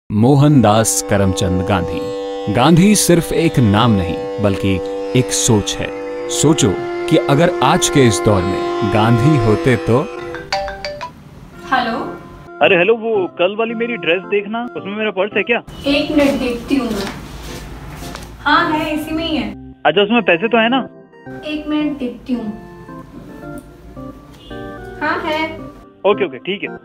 मोहनदास करमचंद गांधी। गांधी सिर्फ एक नाम नहीं बल्कि एक सोच है। सोचो कि अगर आज के इस दौर में गांधी होते तो। हेलो। अरे हेलो, वो कल वाली मेरी ड्रेस देखना, उसमें मेरा पर्स है क्या? एक मिनट देखती हूँ मैं। हाँ है, इसी में ही है। अच्छा, उसमें पैसे तो है ना? एक मिनट देखती हूँ। हाँ है। ओके ओके ठीक है।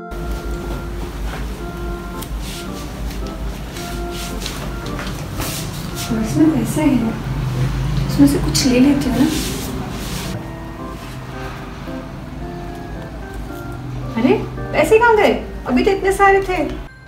इसमें पैसे हैं, इसमें से कुछ ले लेते हो ना। अरे पैसे कहाँ गए? अभी तो इतने सारे थे।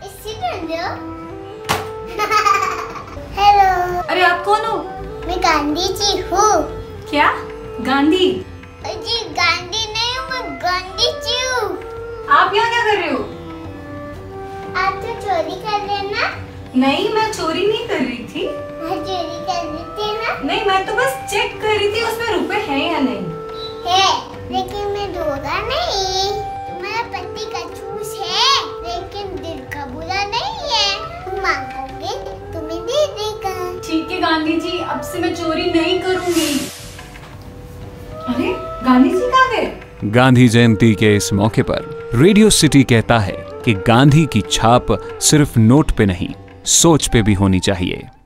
हेलो। अरे आप कौन हो? मैं गांधी जी हूँ। क्या गांधी? जी गांधी नहीं हूँ, मैं गांधी जी हूँ। आप यहाँ क्या कर रहे हो? आप तो चोरी कर रहे ना? नहीं, मैं चोरी नहीं कर रही थी। चोरी कर रहे थे ना? नहीं, मैं तो बस चेक कर रही थी उसमें रुपए हैं या नहीं। है, लेकिन मैं दूंगा नहीं। तुम्हारा पति कंजूस है, लेकिन दिल का बुरा नहीं है। तुम मांगोगे तुम्हें दे देगा। ठीक है गांधी जी, अब से मैं चोरी नहीं करूंगी। अरे गांधी जी कहाँ गए? गांधी जयंती के इस मौके पर रेडियो सिटी कहता है कि गांधी की छाप सिर्फ नोट पे नहीं, सोच पे भी होनी चाहिए।